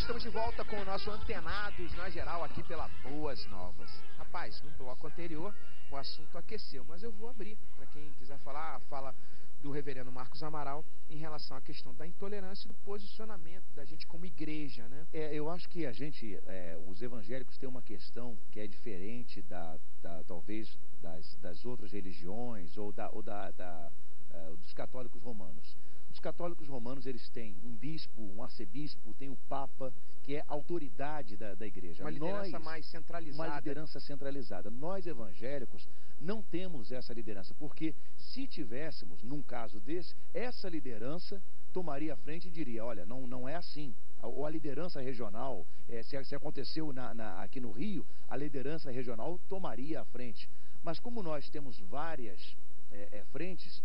estamos de volta com o nosso Antenados na Geral aqui pela Boas Novas. Rapaz, no bloco anterior o assunto aqueceu, mas eu vou abrir para quem quiser falar, fala do reverendo Marcos Amaral em relação à questão da intolerância e do posicionamento da gente como igreja, né? Eu acho que a gente, os evangélicos têm uma questão que é diferente talvez das outras religiões ou dos católicos romanos. Os católicos romanos, eles têm um bispo, um arcebispo, tem o papa, que é autoridade da igreja. Uma liderança mais centralizada. Uma liderança centralizada. Nós, evangélicos, não temos essa liderança, porque se tivéssemos, num caso desse, essa liderança tomaria a frente e diria, olha, não é assim. Ou a liderança regional, se aconteceu aqui no Rio, a liderança regional tomaria a frente. Mas como nós temos várias frentes,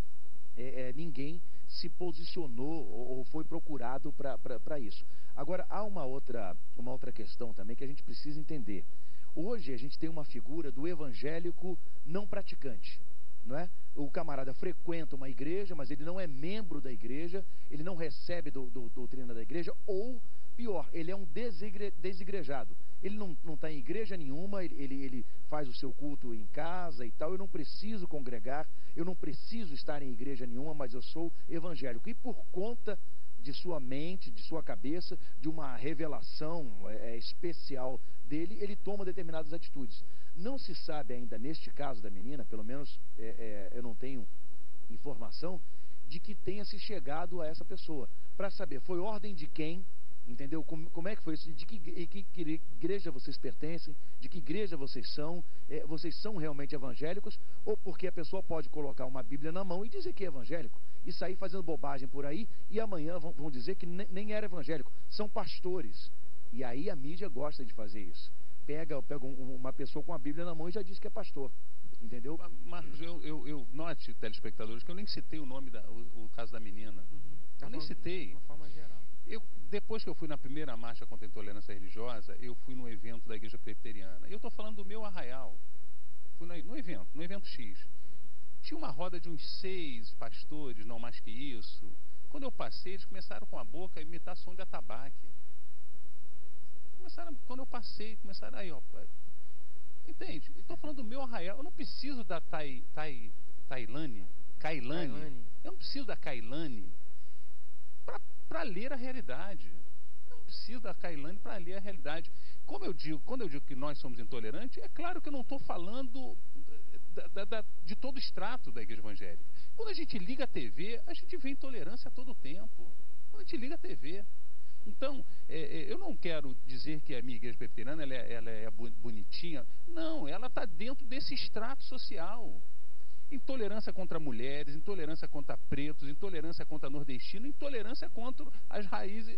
ninguém se posicionou ou foi procurado para isso. Agora, há uma outra questão também que a gente precisa entender. Hoje a gente tem uma figura do evangélico não praticante, não é? O camarada frequenta uma igreja, mas ele não é membro da igreja, ele não recebe doutrina da igreja, ou pior, ele é um desigrejado. Ele não está em igreja nenhuma, ele faz o seu culto em casa e tal. Eu não preciso congregar, eu não preciso estar em igreja nenhuma, mas eu sou evangélico. E por conta de sua mente, de sua cabeça, de uma revelação especial dele, ele toma determinadas atitudes. Não se sabe ainda, neste caso da menina, pelo menos eu não tenho informação, de que tenha se chegado a essa pessoa. Para saber, foi ordem de quem? Entendeu? Como é que foi isso? De que igreja vocês pertencem? De que igreja vocês são? Vocês são realmente evangélicos? Ou porque a pessoa pode colocar uma Bíblia na mão e dizer que é evangélico? E sair fazendo bobagem por aí, e amanhã vão dizer que nem era evangélico. São pastores. E aí a mídia gosta de fazer isso. Pega uma pessoa com a Bíblia na mão e já diz que é pastor. Entendeu? Marcos, eu note, telespectadores, que eu nem citei o nome, o caso da menina. Eu nem citei. De uma forma geral. Depois que eu fui na primeira marcha contra a intolerância religiosa, eu fui num evento da Igreja Presbiteriana. Eu estou falando do meu arraial. Fui no evento X. Tinha uma roda de uns 6 pastores, não mais que isso. Quando eu passei, eles começaram com a boca a imitar som de atabaque. Quando eu passei, começaram aí, ó. Entende? Estou falando do meu arraial. Eu não preciso da Kailane. Eu não preciso da Kailane para ler a realidade. Eu não preciso da Kailane para ler a realidade. Quando eu digo que nós somos intolerantes, é claro que eu não estou falando de todo o extrato da igreja evangélica. Quando a gente liga a TV, a gente vê intolerância a todo tempo. Quando a gente liga a TV. Então, eu não quero dizer que a minha igreja presbiteriana ela é bonitinha. Não, ela está dentro desse extrato social. Intolerância contra mulheres, intolerância contra pretos, intolerância contra nordestinos, intolerância contra as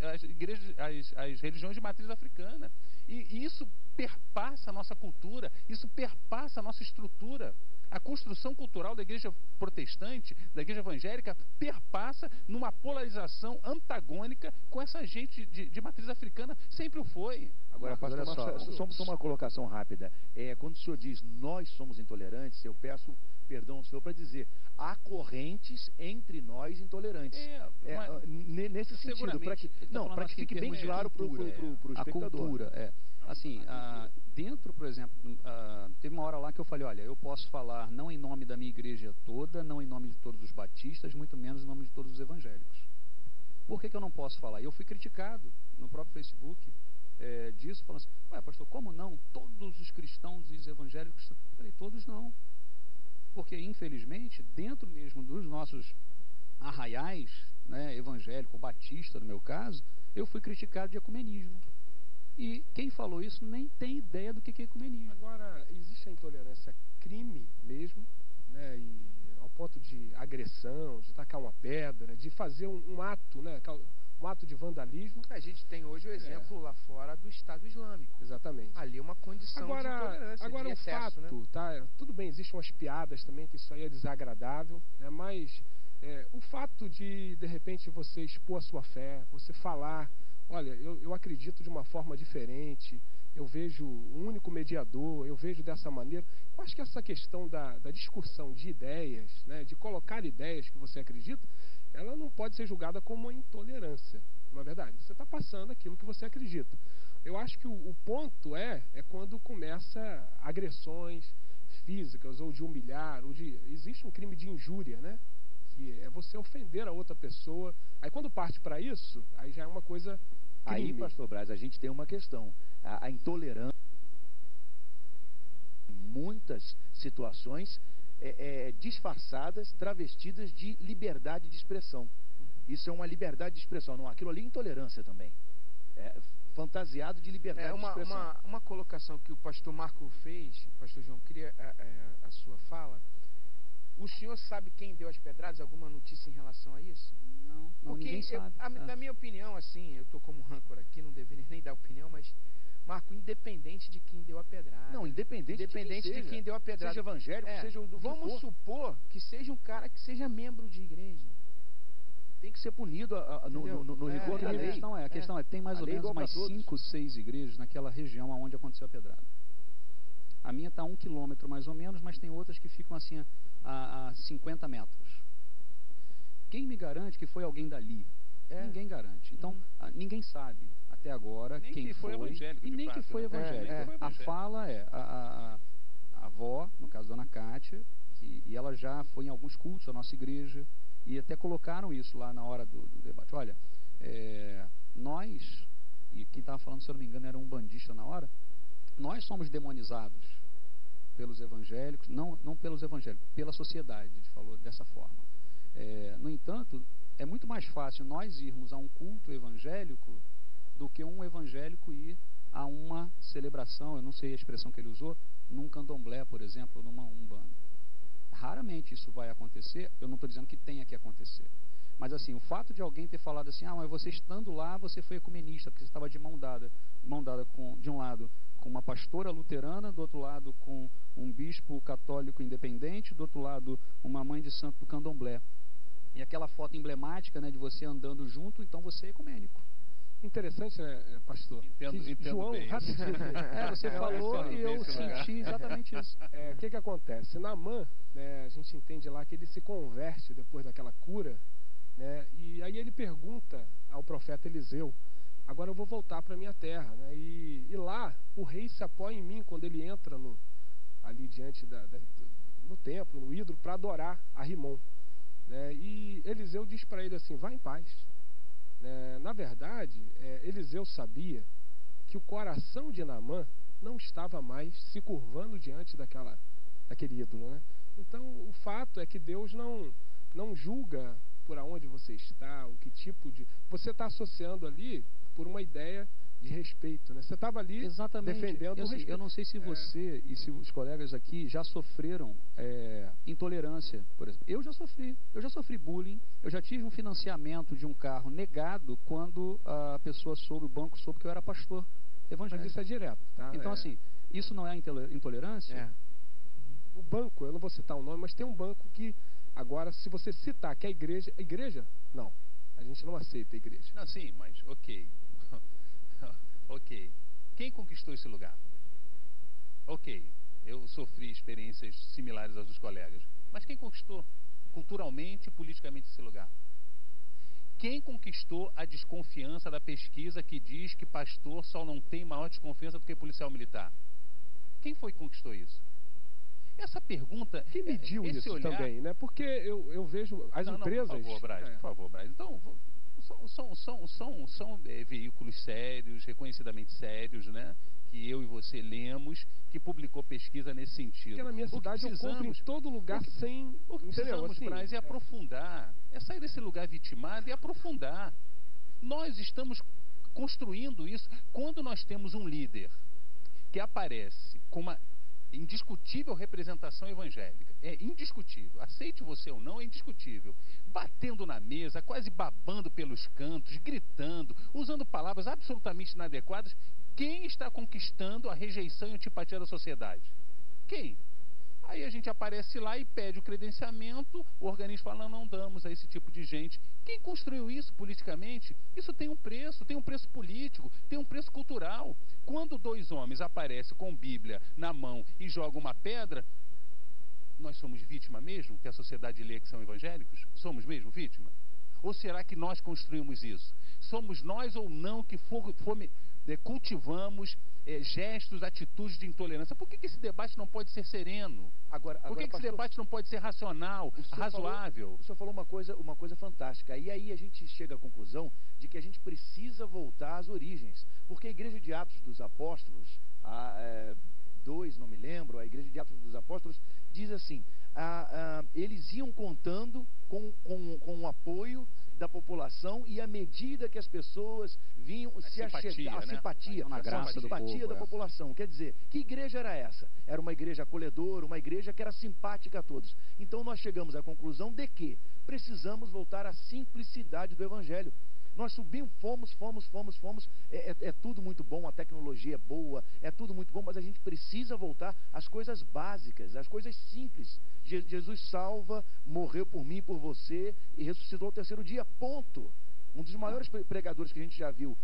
religiões de matriz africana. E isso perpassa a nossa cultura, isso perpassa a nossa estrutura. A construção cultural da igreja protestante, da igreja evangélica, perpassa numa polarização antagônica com essa gente de matriz africana. Sempre o foi. Agora, pastor, olha só uma colocação rápida. Quando o senhor diz nós somos intolerantes, eu peço perdão ao senhor para dizer, há correntes entre nós intolerantes. Nesse sentido, para que fique bem claro para o espectador. A cultura, assim, dentro, por exemplo, teve uma hora lá que eu falei, olha, eu posso falar não em nome da minha igreja toda, não em nome de todos os batistas, muito menos em nome de todos os evangélicos. Por que eu não posso falar? Eu fui criticado no próprio Facebook disso, falando assim, ué, pastor, como não? Todos os cristãos e os evangélicos? Eu falei, todos não. Porque, infelizmente, dentro mesmo dos nossos arraiais, né, evangélico ou batista, no meu caso, eu fui criticado de ecumenismo. E quem falou isso nem tem ideia do que é ecumenismo. Agora, existe a intolerância crime mesmo, né, e ao ponto de agressão, de tacar uma pedra, de fazer um ato, né, um ato de vandalismo. A gente tem hoje o exemplo lá fora do Estado Islâmico. Exatamente. Ali é uma condição de intolerância, agora de excesso, fato, né? Tá, tudo bem, existem umas piadas também, que isso aí é desagradável, né, mas o fato de repente, você expor a sua fé, você falar, olha, eu acredito de uma forma diferente, eu vejo um único mediador, eu vejo dessa maneira. Eu acho que essa questão da discussão de ideias, né, de colocar ideias que você acredita, ela não pode ser julgada como uma intolerância. não é verdade? Você está passando aquilo que você acredita. Eu acho que o ponto é quando começa agressões físicas, ou de humilhar, existe um crime de injúria, né? Que é você ofender a outra pessoa. Aí quando parte para isso, aí já é uma coisa crime. Aí, pastor Braz, a gente tem uma questão. A intolerância, em muitas situações, disfarçadas, travestidas de liberdade de expressão. Isso é uma liberdade de expressão. Não, aquilo ali é intolerância também. Fantasiado de liberdade de expressão. Uma colocação que o pastor Marco fez, pastor João, queria a sua fala. O senhor sabe quem deu as pedradas? Alguma notícia em relação a isso? Não, porque ninguém sabe. Na minha opinião, assim, eu estou como âncora aqui, não deveria nem dar opinião, mas, Marco, independente de quem deu a pedrada. Não, independente de quem deu a pedrada. Seja evangélico, seja do vamos supor que seja um cara que seja membro de igreja. Tem que ser punido no rigor da lei. A questão é, tem mais ou menos umas 5, 6 igrejas naquela região onde aconteceu a pedrada. A minha está a 1 quilômetro mais ou menos, mas tem outras que ficam assim a 50 metros. Quem me garante que foi alguém dali? Ninguém garante. Então, ninguém sabe até agora nem quem que foi evangélico. E nem fato, que foi evangélico. A fala é a avó, no caso da Dona Cátia, e ela já foi em alguns cultos da nossa igreja, e até colocaram isso lá na hora do debate. Olha, nós, e quem estava falando, se eu não me engano, era um bandista na hora, nós somos demonizados pelos evangélicos, não pelos evangélicos, pela sociedade, a gente falou dessa forma. No entanto, é muito mais fácil nós irmos a um culto evangélico do que um evangélico ir a uma celebração, eu não sei a expressão que ele usou, num candomblé, por exemplo, ou numa umbanda. Raramente isso vai acontecer, eu não estou dizendo que tenha que acontecer. Mas assim, o fato de alguém ter falado assim, mas você estando lá, você foi ecumenista, porque você estava de mão dada de um lado com uma pastora luterana, do outro lado com um bispo católico independente, do outro lado uma mãe de santo do candomblé. E aquela foto emblemática, né, de você andando junto, então você é ecumênico. Interessante, né, pastor? Entendo João, bem. Você falou e eu senti exatamente isso. O que acontece? Naamã, né, a gente entende lá que ele se converte depois daquela cura, né, e aí ele pergunta ao profeta Eliseu, agora eu vou voltar para a minha terra, né, e lá o rei se apoia em mim quando ele entra ali diante no templo, no ídolo, para adorar a Rimon. Né, e Eliseu diz para ele assim, vá em paz. Na verdade, Eliseu sabia que o coração de Naamã não estava mais se curvando diante daquele ídolo, né? Então, o fato é que Deus não julga por aonde você está, o que tipo de... Você está associando ali por uma ideia de respeito, né? Você estava ali defendendo o respeito. Eu não sei se você e se os colegas aqui já sofreram intolerância, por exemplo. Eu já sofri bullying, eu já tive um financiamento de um carro negado quando a pessoa o banco soube que eu era pastor evangélico. Mas isso é direto, tá? Então, assim, isso não é intolerância? O banco, eu não vou citar o nome, mas tem um banco que, agora, se você citar que é a igreja, não. A gente não aceita a igreja. Não, sim, mas ok. Ok. Quem conquistou esse lugar? Ok. Eu sofri experiências similares às dos colegas. Mas quem conquistou culturalmente e politicamente esse lugar? Quem conquistou a desconfiança da pesquisa que diz que pastor só não tem maior desconfiança do que policial militar? Quem foi que conquistou isso? Essa pergunta... Quem mediu isso olhar... também, né? Porque eu vejo as empresas... Por favor, Braz. Então... São veículos sérios, reconhecidamente sérios, né? Que eu e você lemos, que publicou pesquisa nesse sentido. Porque na minha cidade eu compro em todo lugar sem... O que precisamos, assim, Braz, é aprofundar, é sair desse lugar vitimado e aprofundar. Nós estamos construindo isso quando nós temos um líder que aparece com uma indiscutível representação evangélica. É indiscutível. Aceite você ou não, é indiscutível. Batendo na mesa, quase babando pelos cantos, gritando, usando palavras absolutamente inadequadas. Quem está conquistando a rejeição e antipatia da sociedade? Quem? Aí a gente aparece lá e pede o credenciamento, o organismo fala, não damos a esse tipo de gente. Quem construiu isso politicamente? Isso tem um preço político, tem um preço cultural. Quando dois homens aparecem com Bíblia na mão e jogam uma pedra, nós somos vítima mesmo? Que a sociedade lê que são evangélicos? Somos mesmo vítima? Ou será que nós construímos isso? Somos nós ou não que cultivamos gestos, atitudes de intolerância? Por que esse debate não pode ser sereno? Por que esse debate não pode ser racional, razoável? O senhor falou uma coisa fantástica. E aí a gente chega à conclusão de que a gente precisa voltar às origens. Porque a Igreja de Atos dos Apóstolos, não me lembro, a Igreja de Atos dos Apóstolos diz assim, eles iam contando com o apoio da população, e à medida que as pessoas vinham se achegar, a simpatia, na graça do povo, da população. Quer dizer, que igreja era essa? Era uma igreja acolhedora, uma igreja que era simpática a todos. Então nós chegamos à conclusão de que precisamos voltar à simplicidade do Evangelho. Nós subimos, fomos, é tudo muito bom, a tecnologia é boa, é tudo muito bom, mas a gente precisa voltar às coisas básicas, às coisas simples. Jesus salva, morreu por mim, por você, e ressuscitou ao terceiro dia, ponto. Um dos maiores pregadores que a gente já viu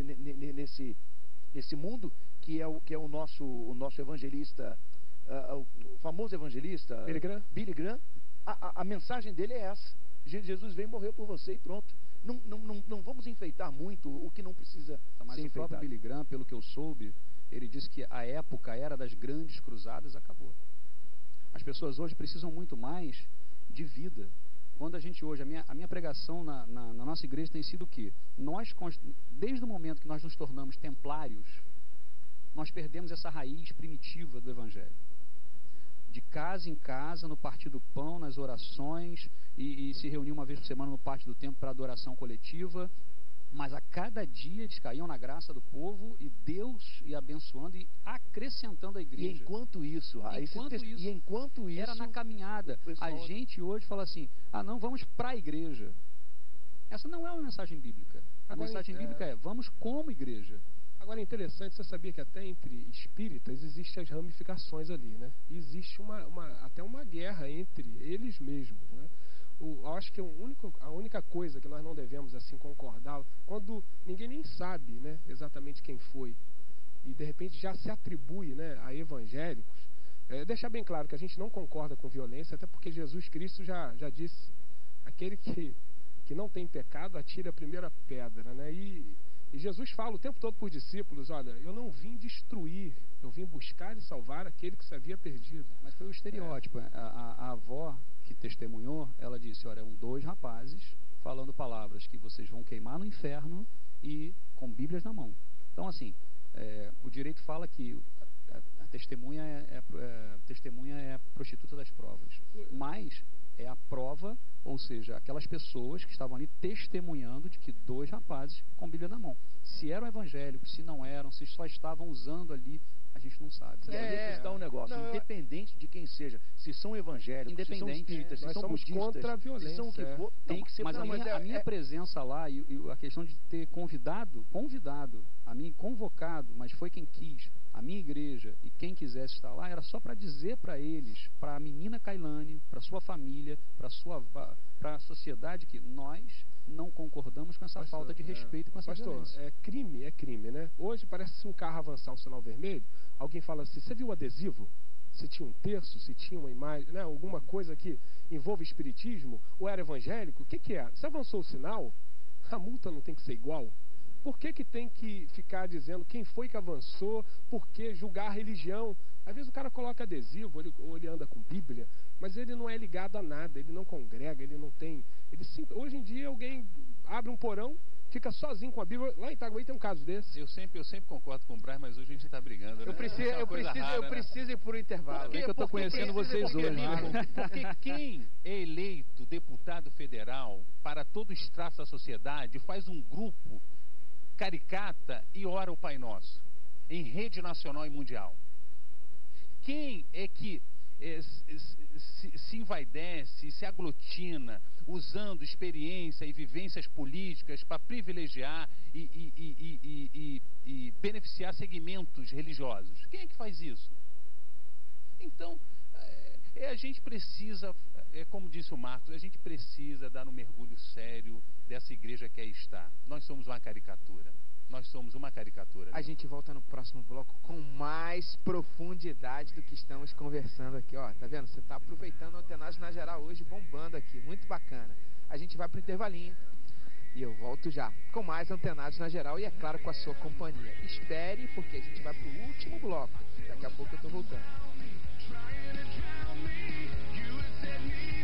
nesse mundo, que é o nosso evangelista, o famoso evangelista Billy Graham, a mensagem dele é essa: Jesus veio e morreu por você e pronto. Não vamos enfeitar muito o que não precisa mas ser o enfeitado. próprio Billy Graham, pelo que eu soube, ele disse que a era das grandes cruzadas acabou. As pessoas hoje precisam muito mais de vida. Quando a gente hoje, a minha pregação na nossa igreja tem sido o quê? Desde o momento que nós nos tornamos templários, nós perdemos essa raiz primitiva do Evangelho. De casa em casa, no partir do pão, nas orações, e se reunir uma vez por semana no pátio do templo para adoração coletiva. Mas a cada dia eles caíam na graça do povo, e Deus ia abençoando e acrescentando a igreja. E enquanto isso era na caminhada. A gente hoje fala assim, não, vamos para a igreja. Essa não é uma mensagem bíblica. A mensagem bíblica é, vamos como igreja. Agora é interessante, você sabia que até entre espíritas existem as ramificações ali, né? E existe até uma guerra entre eles mesmos, né? Eu acho que a única coisa que nós não devemos assim concordar, quando ninguém nem sabe, né, exatamente quem foi, e de repente já se atribui, né, a evangélicos, deixar bem claro que a gente não concorda com violência, até porque Jesus Cristo já disse, aquele que não tem pecado atire a primeira pedra, né? E Jesus fala o tempo todo para os discípulos, olha, eu não vim destruir, eu vim buscar e salvar aquele que se havia perdido. Mas foi o estereótipo. A avó que testemunhou, ela disse, olha, eram 2 rapazes falando palavras que vocês vão queimar no inferno e com bíblias na mão. Então, assim, o direito fala que a testemunha é prostituta das provas. Mas é a prova, ou seja, aquelas pessoas que estavam ali testemunhando de que 2 rapazes com Bíblia na mão. Se eram evangélicos, se não eram, se só estavam usando ali, a gente não sabe. Aí está um negócio, independente de quem seja, se são evangélicos, se são espíritas, se são budistas, contra a violência, se são o que for, tem que ser. Mas a minha presença lá e a questão de ter convidado, a mim convocado, mas foi quem quis, a minha igreja e quem quisesse estar lá, era só para dizer para eles, para a menina Kailane, para sua família, para a sociedade, que nós não concordamos com essa falta de respeito com essa violência. É crime, né? Hoje parece que se um carro avançar o sinal vermelho, alguém fala assim, você viu o adesivo? Se tinha um terço, se tinha uma imagem, né? Alguma coisa que envolve espiritismo, ou era evangélico, o que é? Se avançou o sinal, a multa não tem que ser igual? Por que tem que ficar dizendo quem foi que avançou, por que julgar a religião? Às vezes o cara coloca adesivo, ou ele anda com Bíblia, mas ele não é ligado a nada, ele não congrega, ele não tem... hoje em dia alguém abre um porão, fica sozinho com a Bíblia. Lá em Itaguaí tem um caso desse. Eu sempre concordo com o Brian, mas hoje a gente está brigando, né? Eu preciso ir por um intervalo. Por que eu estou conhecendo vocês hoje? Porque quem é eleito deputado federal para todo o extrato da sociedade faz um grupo caricata e ora o Pai Nosso em rede nacional e mundial. Quem é que se envaidece, se aglutina, usando experiência e vivências políticas para privilegiar e beneficiar segmentos religiosos? Quem é que faz isso? Então, a gente precisa, como disse o Marcos, a gente precisa dar um mergulho sério dessa igreja que aí está. Nós somos uma caricatura. A gente volta no próximo bloco com mais profundidade do que estamos conversando aqui, ó. Tá vendo? Você tá aproveitando o Antenagem na Geral hoje, bombando aqui, muito bacana. A gente vai pro intervalinho e eu volto já com mais Antenados na Geral e, é claro, com a sua companhia. Espere, porque a gente vai pro último bloco. Daqui a pouco eu tô voltando.